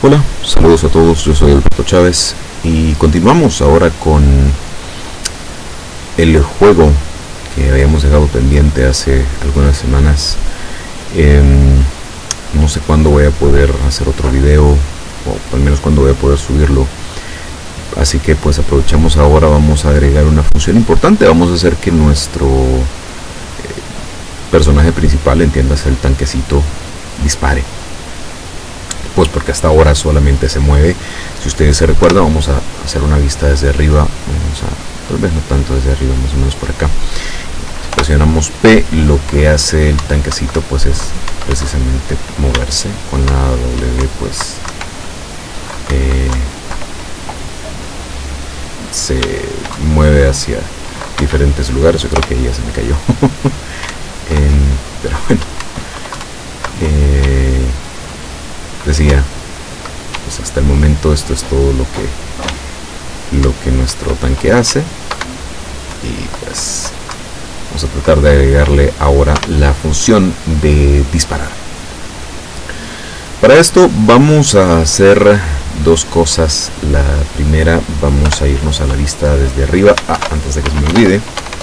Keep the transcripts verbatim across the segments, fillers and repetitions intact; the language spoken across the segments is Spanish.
Hola, saludos a todos, yo soy Alberto Chávez y continuamos ahora con el juego que habíamos dejado pendiente hace algunas semanas. Eh, no sé cuándo voy a poder hacer otro video, o al menos cuándo voy a poder subirlo, así que pues aprovechamos ahora. Vamos a agregar una función importante. Vamos a hacer que nuestro eh, personaje principal, entiéndase el tanquecito, dispare, pues porque hasta ahora solamente se mueve. Si ustedes se recuerdan, vamos a hacer una vista desde arriba, vamos a, tal vez no tanto desde arriba, más o menos por acá. Si presionamos P, lo que hace el tanquecito pues es precisamente moverse. Con la W pues eh, se mueve hacia diferentes lugares. Yo creo que ya se me cayó. eh, pero bueno, eh, decía, pues hasta el momento esto es todo lo que lo que nuestro tanque hace, y pues vamos a tratar de agregarle ahora la función de disparar. Para esto vamos a hacer dos cosas. La primera, vamos a irnos a la vista desde arriba. Ah, antes de que se me olvide,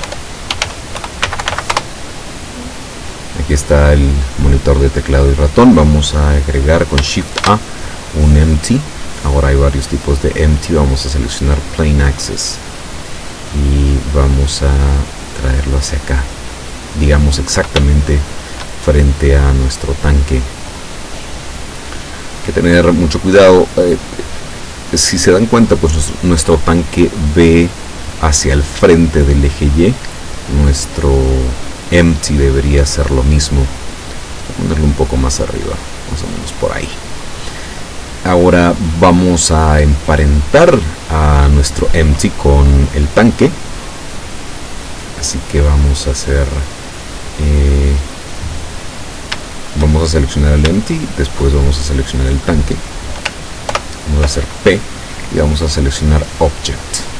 aquí está el monitor de teclado y ratón. Vamos a agregar con Shift A un Empty. Ahora hay varios tipos de Empty. Vamos a seleccionar Plain Access y vamos a traerlo hacia acá, digamos exactamente frente a nuestro tanque. Hay que tener mucho cuidado. Eh, si se dan cuenta, pues nuestro tanque ve hacia el frente del eje Y. Nuestro Empty debería ser lo mismo. Voy a ponerlo un poco más arriba, más o menos por ahí. Ahora vamos a emparentar a nuestro Empty con el tanque, así que vamos a hacer eh, vamos a seleccionar el Empty, después vamos a seleccionar el tanque, vamos a hacer P y vamos a seleccionar Object.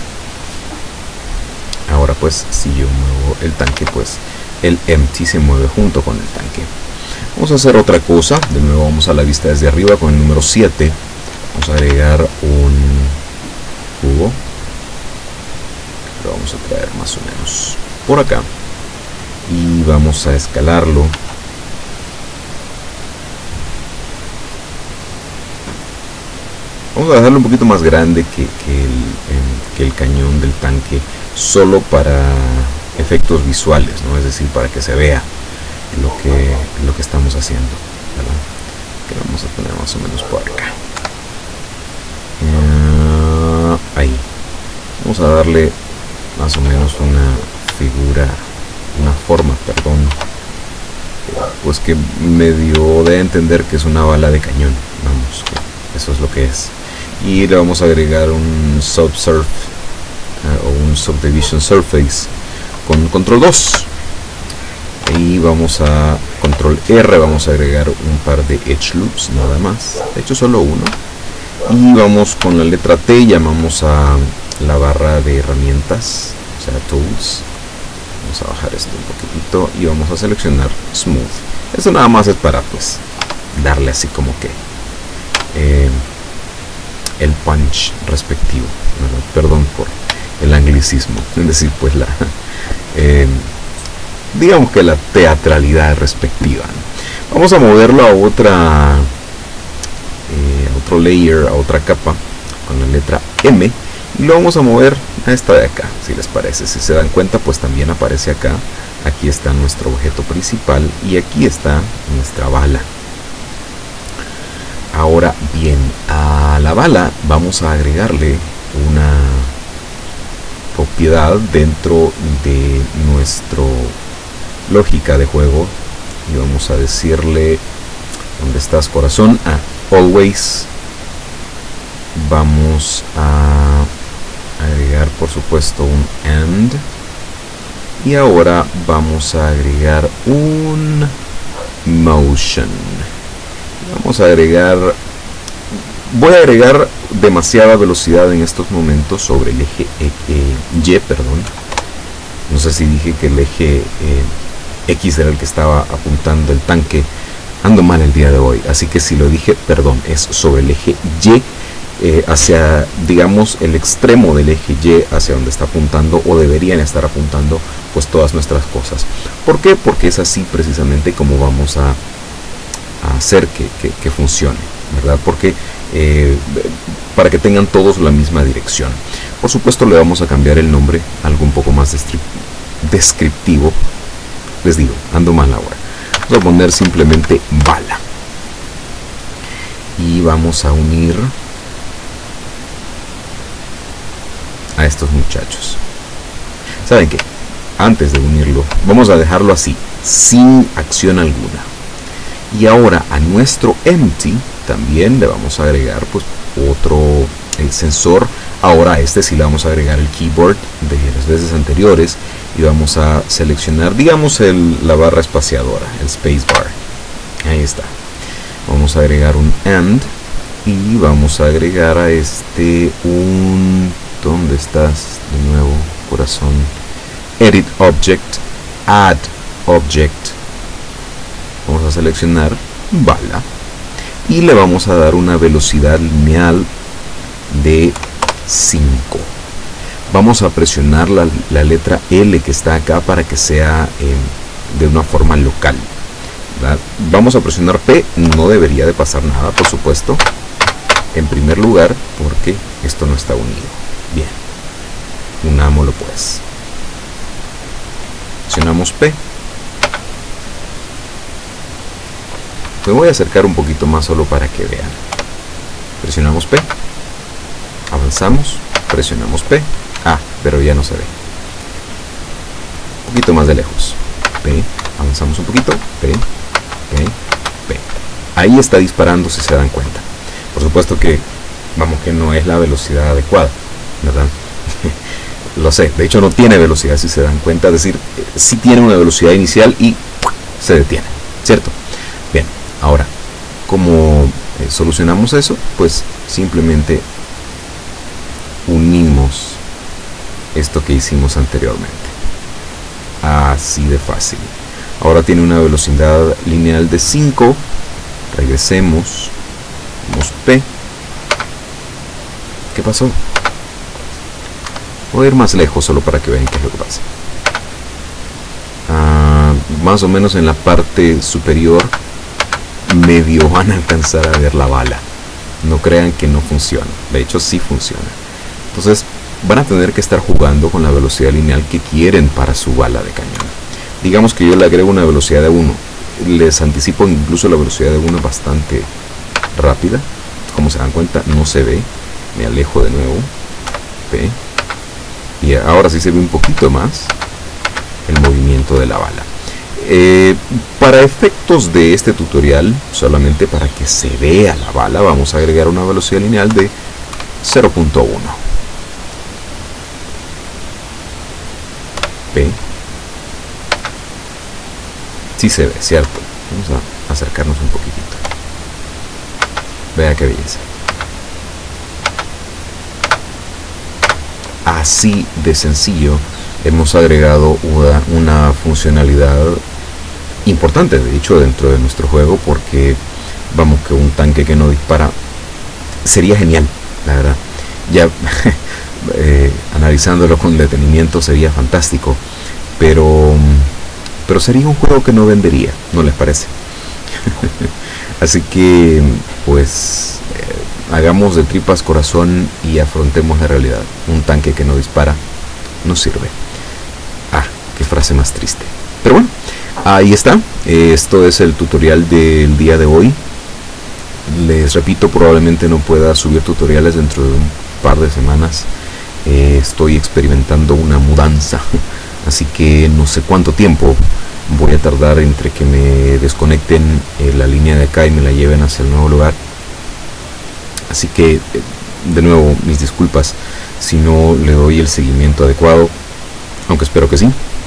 Ahora pues si yo muevo el tanque, pues el Empty se mueve junto con el tanque. Vamos a hacer otra cosa. De nuevo vamos a la vista desde arriba con el número siete. Vamos a agregar un cubo. Lo vamos a traer más o menos por acá y vamos a escalarlo. Vamos a dejarlo un poquito más grande que, que, el, eh, que el cañón del tanque, solo para efectos visuales, ¿no? Es decir, para que se vea lo que, lo que estamos haciendo, ¿verdad? Que vamos a poner más o menos por acá. Uh, ahí. Vamos a darle más o menos una figura, una forma, perdón, pues que medio de entender que es una bala de cañón. Vamos, que eso es lo que es. Y le vamos a agregar un subsurf uh, o un subdivision surface con control dos. Y vamos a control R, vamos a agregar un par de edge loops, nada más, de hecho solo uno. Y vamos con la letra T, llamamos a la barra de herramientas, o sea tools. Vamos a bajar esto un poquitito y vamos a seleccionar smooth. Esto nada más es para pues darle así como que eh, el punch respectivo, ¿verdad? Perdón por el anglicismo, es decir, pues la eh, digamos que la teatralidad respectiva. Vamos a moverlo a otra eh, a otro layer, a otra capa con la letra M, y lo vamos a mover a esta de acá, si les parece. Si se dan cuenta, pues también aparece acá. Aquí está nuestro objeto principal y aquí está nuestra bala. Ahora bien, a la bala vamos a agregarle una propiedad dentro de nuestro lógica de juego y vamos a decirle, ¿dónde estás, corazón? Ah, always. Vamos a agregar por supuesto un and, y ahora vamos a agregar un motion. Vamos a agregar voy a agregar demasiada velocidad en estos momentos sobre el eje eh, eh, Y, perdón. No sé si dije que el eje eh, X era el que estaba apuntando el tanque, ando mal el día de hoy, así que si lo dije, perdón, es sobre el eje Y, eh, hacia, digamos, el extremo del eje Y, hacia donde está apuntando o deberían estar apuntando pues todas nuestras cosas. ¿Por qué? Porque es así precisamente como vamos a, a hacer que, que, que funcione, ¿verdad? Porque eh, para que tengan todos la misma dirección. Por supuesto le vamos a cambiar el nombre, algo un poco más descriptivo. Les digo, ando mal ahora. Vamos a poner simplemente bala. Y vamos a unir a estos muchachos. ¿Saben qué? Antes de unirlo, vamos a dejarlo así, sin acción alguna. Y ahora a nuestro empty también le vamos a agregar pues otro el sensor. Ahora a este sí le vamos a agregar el keyboard de las veces anteriores y vamos a seleccionar, digamos, el, la barra espaciadora, el spacebar. Ahí está. Vamos a agregar un and y vamos a agregar a este un... ¿Dónde estás? De nuevo, corazón. Edit Object, Add Object. Vamos a seleccionar bala y le vamos a dar una velocidad lineal de cinco. Vamos a presionar la, la letra L que está acá para que sea eh, de una forma local, ¿verdad? Vamos a presionar P, no debería de pasar nada, por supuesto, en primer lugar porque esto no está unido. Bien, unámoslo pues. Presionamos P. Me voy a acercar un poquito más solo para que vean. Presionamos P. Avanzamos. Presionamos P. Ah, pero ya no se ve. Un poquito más de lejos. P. Avanzamos un poquito. P. P. P. Ahí está disparando, si se dan cuenta. Por supuesto que, vamos, que no es la velocidad adecuada, ¿verdad? Lo sé, de hecho no tiene velocidad, si se dan cuenta, es decir, sí tiene una velocidad inicial y se detiene, ¿cierto? Bien, ahora, ¿cómo eh, solucionamos eso? Pues simplemente unimos esto que hicimos anteriormente. Así de fácil. Ahora tiene una velocidad lineal de cinco. Regresemos. Vamos P. ¿Qué pasó? Voy a ir más lejos solo para que vean qué es lo que pasa. Ah, más o menos en la parte superior medio van a alcanzar a ver la bala. No crean que no funciona. De hecho sí funciona. Entonces van a tener que estar jugando con la velocidad lineal que quieren para su bala de cañón. Digamos que yo le agrego una velocidad de uno. Les anticipo, incluso la velocidad de uno es bastante rápida. Como se dan cuenta, no se ve. Me alejo de nuevo. P. Y ahora sí se ve un poquito más el movimiento de la bala. Eh, para efectos de este tutorial, solamente para que se vea la bala, vamos a agregar una velocidad lineal de cero punto uno. P. Sí se ve, ¿cierto? Vamos a acercarnos un poquitito. Vea qué belleza. Así de sencillo hemos agregado una, una funcionalidad importante, de hecho, dentro de nuestro juego, porque vamos, que un tanque que no dispara sería genial, la verdad. Ya eh, analizándolo con detenimiento sería fantástico, pero pero sería un juego que no vendería, ¿no les parece? Así que pues eh, hagamos de tripas corazón y afrontemos la realidad. Un tanque que no dispara no sirve. Ah, qué frase más triste. Pero bueno, ahí está. Esto es el tutorial del día de hoy. Les repito, probablemente no pueda subir tutoriales dentro de un par de semanas. Eh, estoy experimentando una mudanza, así que no sé cuánto tiempo voy a tardar entre que me desconecten eh, la línea de acá y me la lleven hacia el nuevo lugar. Así que, eh, de nuevo, mis disculpas si no le doy el seguimiento adecuado, aunque espero que sí.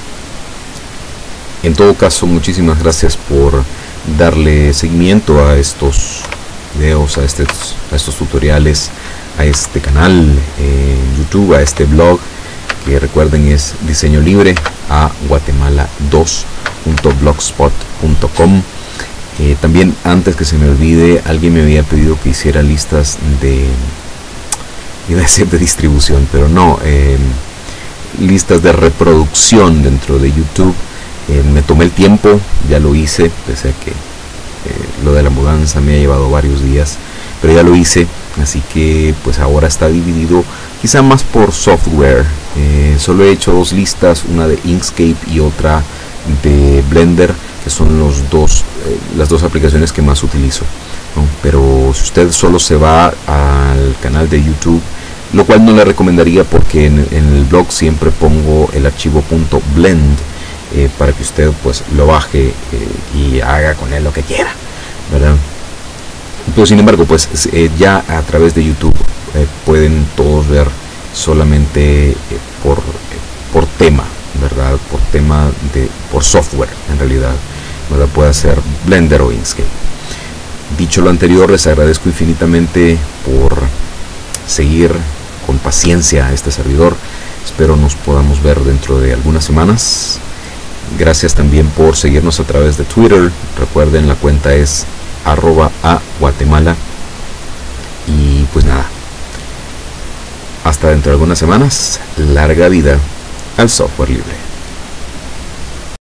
En todo caso, muchísimas gracias por darle seguimiento a estos videos, a estos, a estos tutoriales, a este canal en YouTube, a este blog, que recuerden es diseño libre a guatemala dos punto blogspot punto com. Eh, también, antes que se me olvide, alguien me había pedido que hiciera listas de, iba a decir de distribución, pero no, eh, listas de reproducción dentro de YouTube. Eh, me tomé el tiempo, ya lo hice, pese a que eh, lo de la mudanza me ha llevado varios días, pero ya lo hice, así que pues ahora está dividido quizá más por software. Eh, solo he hecho dos listas, una de Inkscape y otra de Blender, que son los dos, eh, las dos aplicaciones que más utilizo, ¿no? Pero si usted solo se va al canal de YouTube, lo cual no le recomendaría porque en, en el blog siempre pongo el archivo .blend, eh, para que usted pues lo baje eh, y haga con él lo que quiera, ¿verdad? Pero sin embargo, pues eh, ya a través de YouTube eh, pueden todos ver solamente eh, por, eh, por tema, ¿verdad? Por tema de, por software en realidad, ¿verdad? Puede ser Blender o Inkscape. Dicho lo anterior, les agradezco infinitamente por seguir con paciencia a este servidor. Espero nos podamos ver dentro de algunas semanas. Gracias también por seguirnos a través de Twitter. Recuerden, la cuenta es arroba a Guatemala. Y pues nada, hasta dentro de algunas semanas. Larga vida al software libre.